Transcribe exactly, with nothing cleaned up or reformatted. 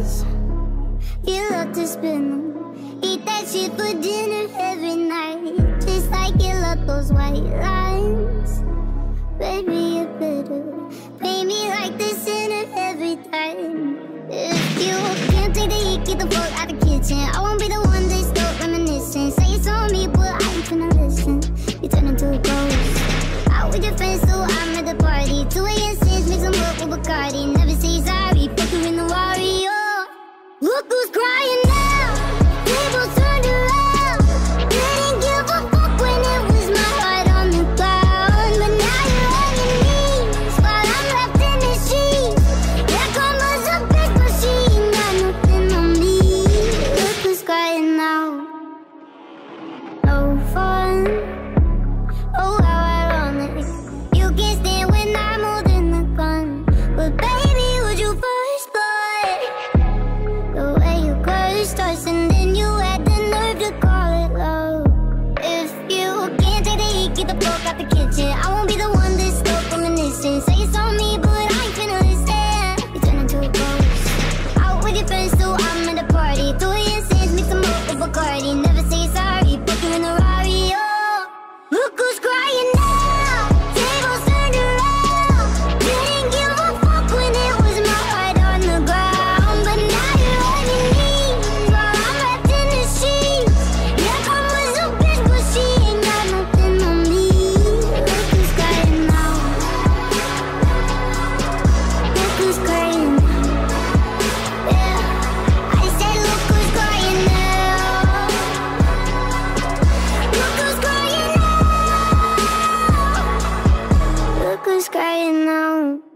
toes. You love to spin them, eat that shit for dinner every night, just like you love those white lines. Baby, you better pay me like the sinner every time. If you can't take the heat, get the fuck out the kitchen. I won't be the one that's still reminiscing. Say it's on me, but I ain't finna listen. You turn into a ghost. Out with your friends, so I'm at the party. two A M since, mix them up with Bacardi. Never say sorry, fuck you in the Wario. Look who's crying now, tables turned around. Didn't give a fuck when it was my heart on the ground. But now you're on your knees, while I'm left in the sheets. Here comes a bitch, but she ain't got nothing on me. Look who's crying now. No fun, oh how ironic. You can't stand when I'm holding the gun, but baby, would you first blood? The way you curse starts and then you had the nerve to call it love. If you can't take the heat, get the fuck out the kitchen. I won't be the one that's still reminiscing. Say it's on me, but I ain't finna listen. You turn into a ghost. Out with your friends, so I'm at the party. two A M since, mix them up with Bacardi. Never say sorry, put you in the Rari. Oh, look who's crying now, tables turned around. Didn't give a fuck when it was my heart on the ground. But now you're on your knees, while I'm wrapped in the sheets. Yeah, come was a bitch, but she ain't got nothing on me. Look who's crying now. Look who's crying now. Yeah, I said look who's crying now. Look who's crying now. Look who's crying now.